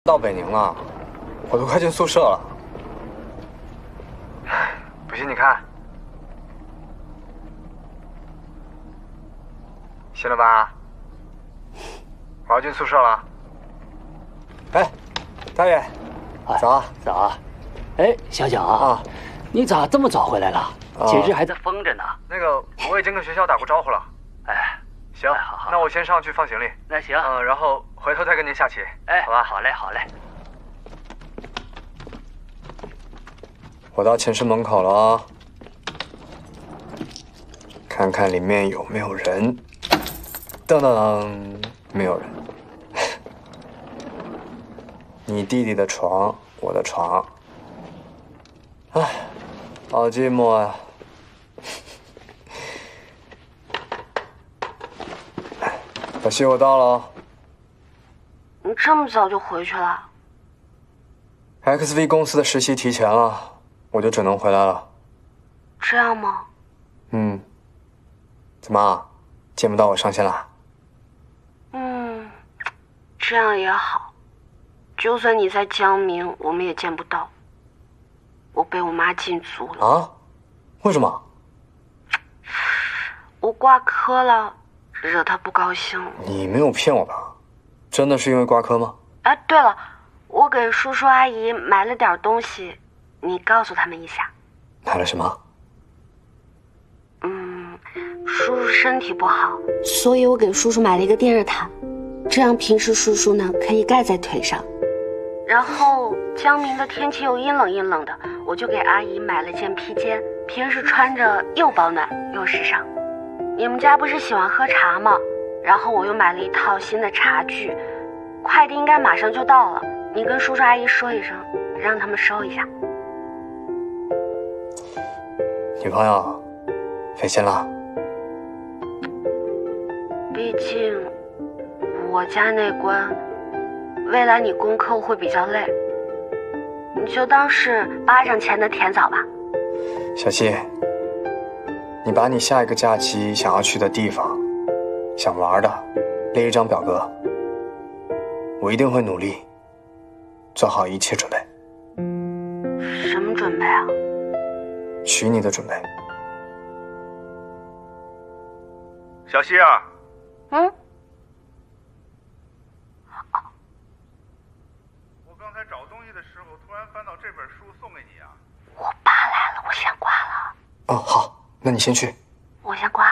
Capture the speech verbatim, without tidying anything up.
到北宁了，我都快进宿舍了。不信你看，信了吧？我要进宿舍了。哎，大爷，早啊！ 早啊！哎，小小啊，你咋这么早回来了？寝室还在封着呢。 那个，我已经跟学校打过招呼了。 哎， 行，好好，那我先上去放行李。 那行， 嗯，然后回头再跟您下棋。 哎， 好吧， 好嘞，好嘞。 我到寝室门口了啊，看看里面有没有人。噔噔，没有人。你弟弟的床，我的床。唉，好寂寞啊。小西，我到了。 你这么早就回去了 ？X V 公司的实习提前了，我就只能回来了。 这样吗？ 嗯。怎么，见不到我上线了？ 嗯，这样也好。就算你在江明，我们也见不到。我被我妈禁足了。 啊？为什么？ 我挂科了，惹她不高兴。 你没有骗我吧？真的是因为挂科吗？ 哎，对了，我给叔叔阿姨买了点东西，你告诉他们一下。 买了什么？ 嗯，叔叔身体不好，所以我给叔叔买了一个电热毯，这样平时叔叔呢可以盖在腿上。然后江明的天气又阴冷阴冷的，我就给阿姨买了件披肩，平时穿着又保暖又时尚。你们家不是喜欢喝茶吗？然后我又买了一套新的茶具，快递应该马上就到了，你跟叔叔阿姨说一声，让他们收一下。 女朋友费心了。 毕竟我家那关，未来你攻克会比较累，你就当是巴掌前的甜枣吧。 小西，你把你下一个假期想要去的地方、想玩的列一张表格，我一定会努力做好一切准备。 什么准备啊？ 娶你的准备。 小西啊。 嗯。 我刚才找东西的时候，突然翻到这本书送给你啊。 我爸来了，我先挂了。 哦，好，那你先去。 我先挂了。